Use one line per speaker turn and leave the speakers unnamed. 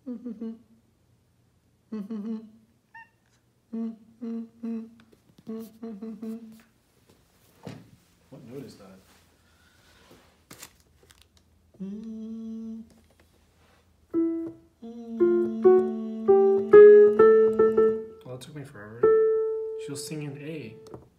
What note is that? Well, it took me forever. She was singing A.